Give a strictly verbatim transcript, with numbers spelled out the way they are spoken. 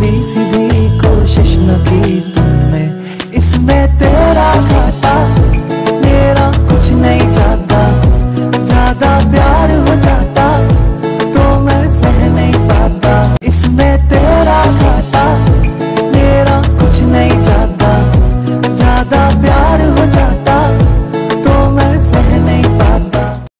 थोड़ी सी भी कोशिश न की तुमने, इसमें तेरा